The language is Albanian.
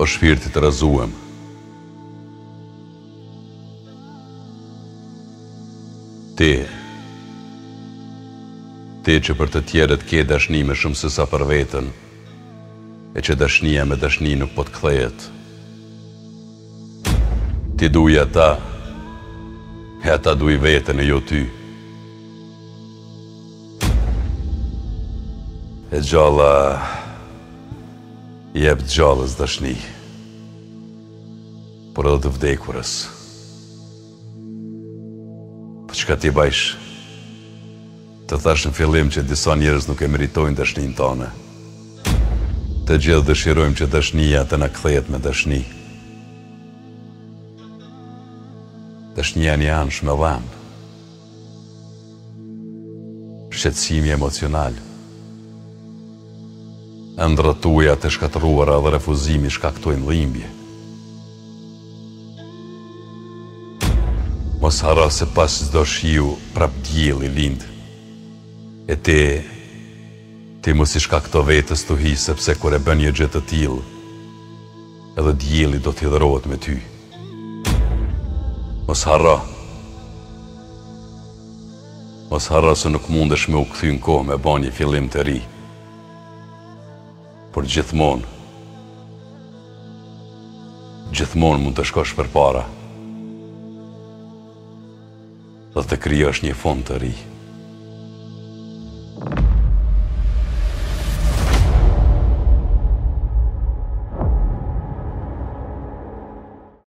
o shpirti të rrëzuar. Ti që për të tjerët ke dashni me shumë se sa për veten, e që dashnia me dashni nuk po të kthehet. Ti duj ata, e ata duj veten e jo ty. E gjalla jep gjallës dashni, por edhe të vdekurës. Po çka ti bajsh? Të thash në fillim që disa njerëz nuk e meritojnë dashnin tone. Të gjithë dëshirojmë që dashnia të na kthehet me dashni. Dashnia një ansh me dham. Shqetësimi emocional. Ëndrat tuaja të shkatëruara dhe refuzimi shkaktojnë dhimbje. Mos harro se pas çdo shiu prap dielli lind. E ti mos i shkakto vetës të hi, sepse kur e bën një gjë të tillë, edhe dielli do t'i hidhrohet me ty. Mos harro se nuk mundesh me u kthy në kohë me ba një fillim të ri. Por gjithmonë mund të shkosh përpara dhe të krijosh një fund të ri.